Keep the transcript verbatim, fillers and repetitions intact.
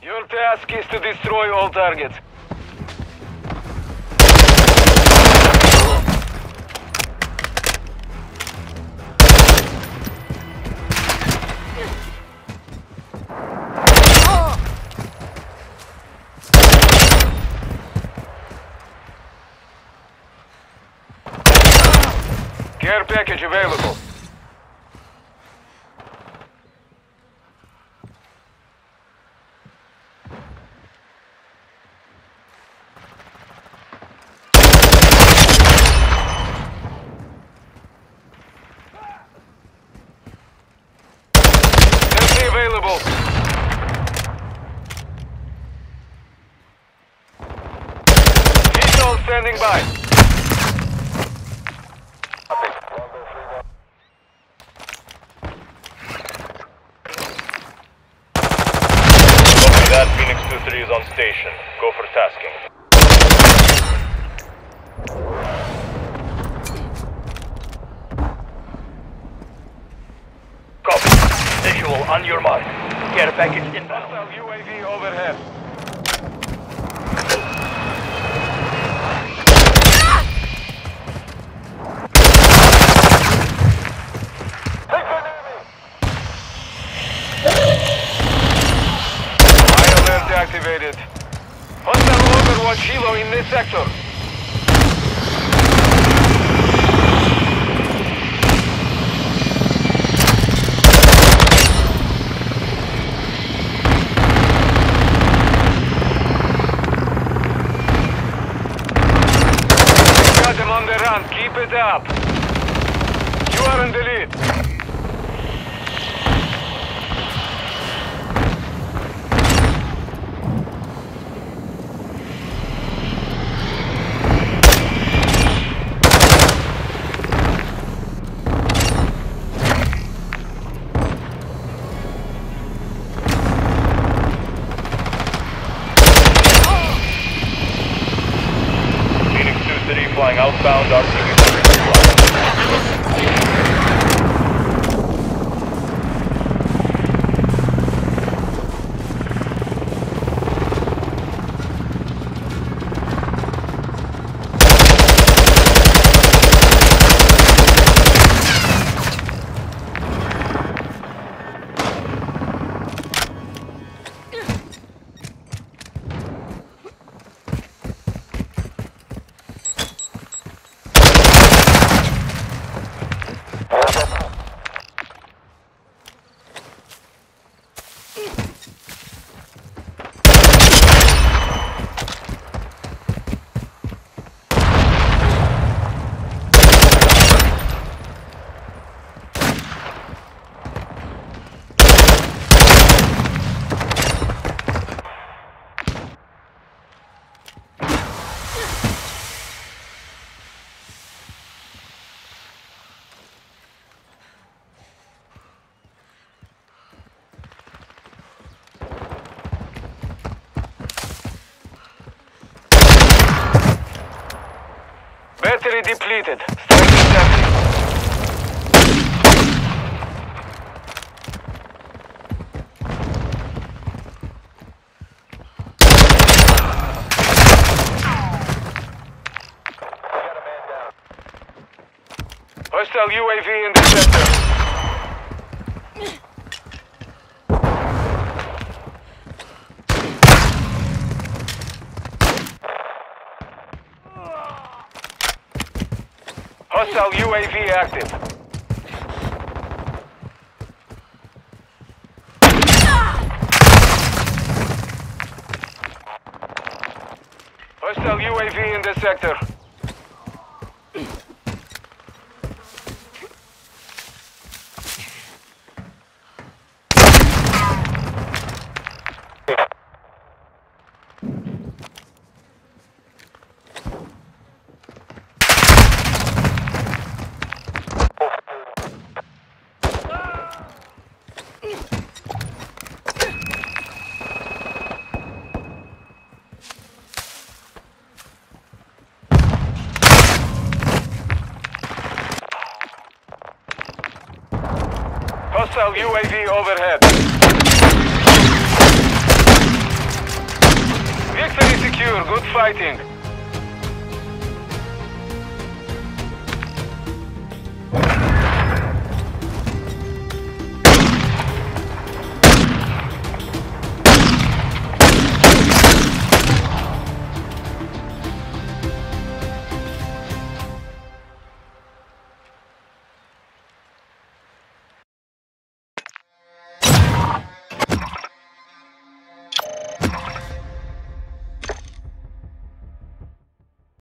Your task is to destroy all targets. Care package available. Sentry available. Visual standing by. That Phoenix two three is on station. Go for tasking. Copy. Visual on your mark. Care package inbound. Hostile U A V overhead. Activated. Hostile Overwatch Helo in this sector. Got them on the run. Keep it up. You are in the lead. Flying outbound, R T B. Battery depleted. Striking sentry. Hostile U A V in the sector. Hostile U A V active. Hostile U A V in the sector. Hostile U A V overhead. secure. Good fighting.